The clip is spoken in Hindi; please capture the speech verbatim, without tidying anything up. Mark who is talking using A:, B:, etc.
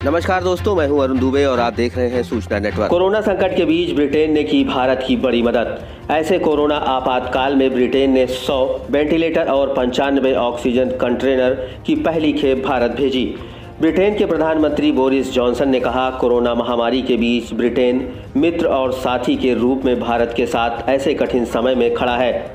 A: नमस्कार दोस्तों, मैं हूं अरुण दुबे और आप देख रहे हैं सूचना नेटवर्क। कोरोना संकट के बीच ब्रिटेन ने की भारत की बड़ी मदद। ऐसे कोरोना आपातकाल में ब्रिटेन ने सौ वेंटिलेटर और पंचानवे ऑक्सीजन कंटेनर की पहली खेप भारत भेजी। ब्रिटेन के प्रधानमंत्री बोरिस जॉनसन ने कहा, कोरोना महामारी के बीच ब्रिटेन मित्र और साथी के रूप में भारत के साथ ऐसे कठिन समय में खड़ा है।